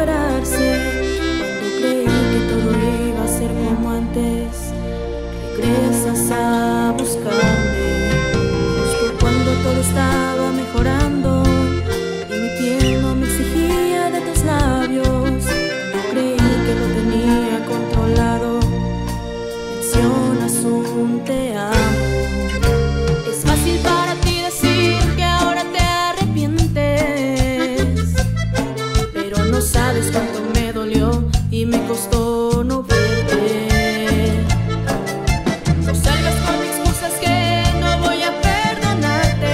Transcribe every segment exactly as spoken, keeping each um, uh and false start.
recuperarse. Cuando creí que todo iba a ser como antes, regresas a buscarme. Justo cuando todo estaba mejorando y mi piel no me exigía de tus labios, yo creí que lo tenía controlado. Mencionas un te amo. Es fácil para ti decir que ahora te arrepientes, pero no sabes cuánto me dolió y me costó no verte. No salgas con excusas que no voy a perdonarte.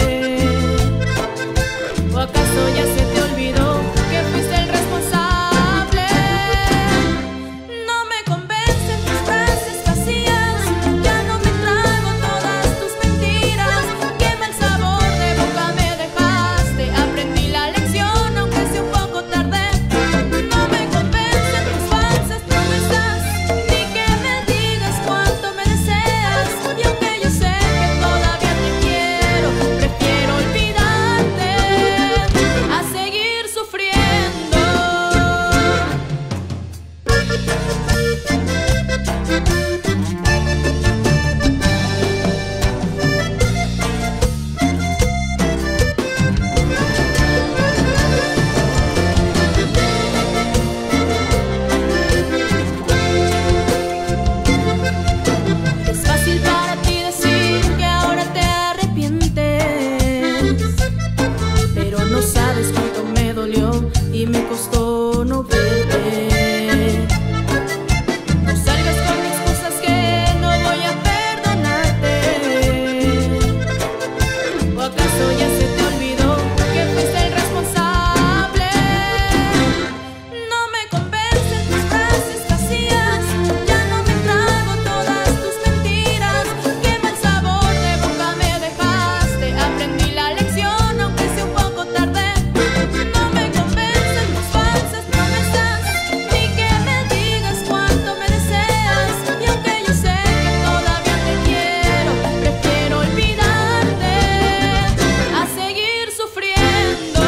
¿O acaso ya se te olvidó que fuiste el responsable? No me convencen tus frases vacías, ya no me trago todas tus mentiras. Qué mal sabor de boca me dejaste, aprendí la lección aunque sea un poco tarde. No me convencen tus falsas promesas, ni que me digas cuánto me deseas. Y aunque yo sé que todavía te quiero, prefiero olvidarte a seguir sufriendo. Es fácil para ti decir que ahora te arrepientes, pero no sabes cuánto me dolió y me costó no verte. No salgas con excusas que no voy a perdonarte. ¿O acaso ya se te olvidó que fuiste el responsable? No me convencen tus frases vacías, ya no me trago todas tus mentiras. Qué mal sabor de boca me dejaste, aprendí la lección aunque sea un poco tarde. No me convencen tus falsas promesas, ni que me digas cuánto me deseas. Y aunque yo sé que todavía te quiero, prefiero olvidarte a seguir sufriendo.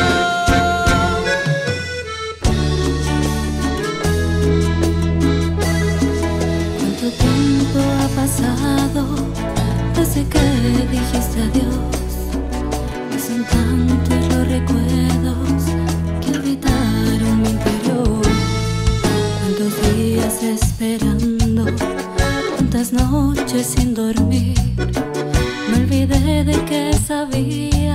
¿Cuánto tiempo ha pasado desde que dijiste adiós? Y son tantos los recuerdos que habitaron mi interior. Cuántos días esperando, cuántas noches sin dormir. Me olvidé de que sabía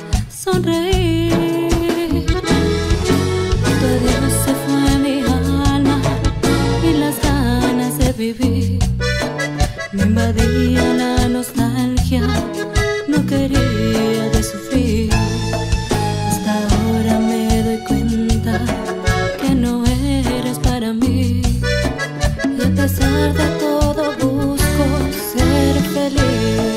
sonreír. Tu adiós se fue mi alma y las ganas de vivir. Me invadía la nostalgia, no quería de sufrir. Hasta ahora me doy cuenta que no eres para mí. Y a pesar de todo busco ser feliz.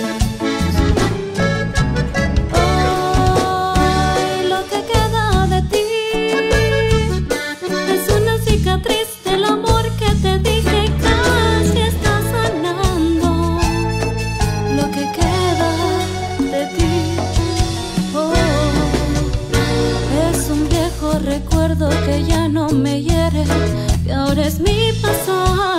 Hoy lo que queda de ti es una cicatriz del amor que te dije casi está sanando. Lo que queda de ti, oh, es un viejo recuerdo que ya no me hiere, que ahora es mi pasado.